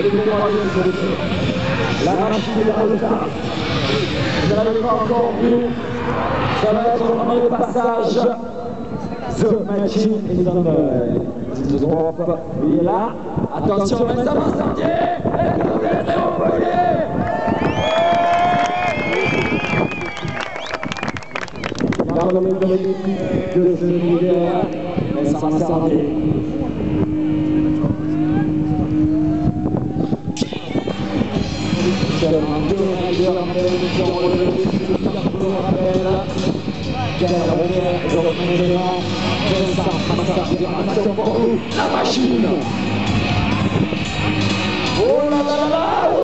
La machine est dans le tas. Vous n'avez pas encore vu. Ça va être vraiment le passage. The Machine is on the drop. Il est là. Attention, Benjamin Sartier. Et vous êtes envoyé. Dans le milieu de ce leader, mais ça va servir. La machine. Oh là là là là.